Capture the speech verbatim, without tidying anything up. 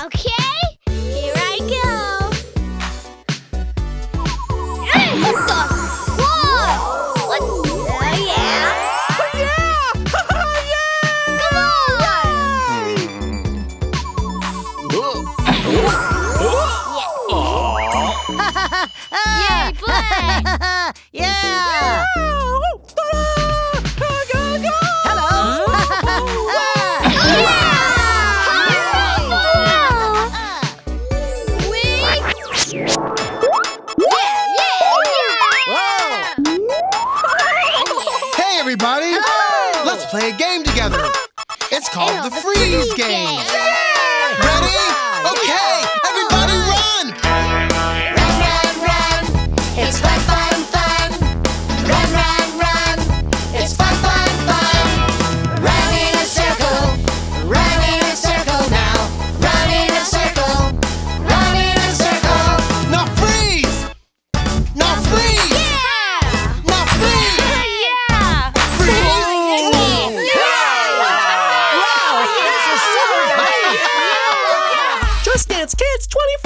Okay, here I go. What the? Whoa! What? Uh, yeah. Yeah! Come on! Yay, Plex! Yeah! Hello! Hey, everybody! Hello! Let's play a game together. It's called Ew, the the freeze freeze game. game. Ready? Okay, everybody run! Run, run, run! It's fun, fun, fun! Run, run, run! It's fun, fun, fun! Run in a circle! Run in a circle now! Run in a circle! Run in a circle! Now freeze! Now freeze! Now freeze! Yeah! Freeze! Just Dance Kids twenty